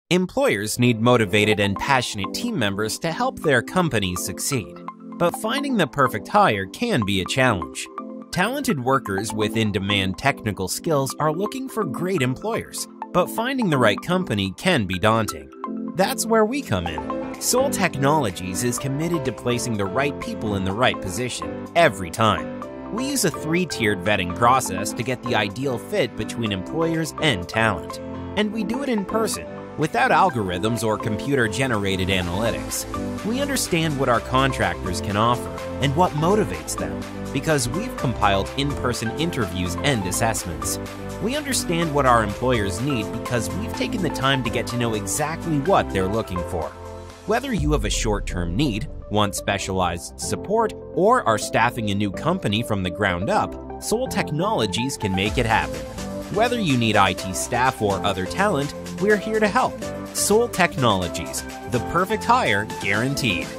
Employers need motivated and passionate team members to help their companies succeed. But finding the perfect hire can be a challenge. Talented workers with in-demand technical skills are looking for great employers, but finding the right company can be daunting. That's where we come in. Sol Technologies is committed to placing the right people in the right position every time. We use a 3-tiered vetting process to get the ideal fit between employers and talent. And we do it in person, without algorithms or computer-generated analytics. We understand what our contractors can offer and what motivates them, because we've compiled in-person interviews and assessments. We understand what our employers need because we've taken the time to get to know exactly what they're looking for. Whether you have a short-term need, want specialized support, or are staffing a new company from the ground up, Sol Technologies can make it happen. Whether you need IT staff or other talent, we're here to help. Sol Technologies, the perfect hire guaranteed.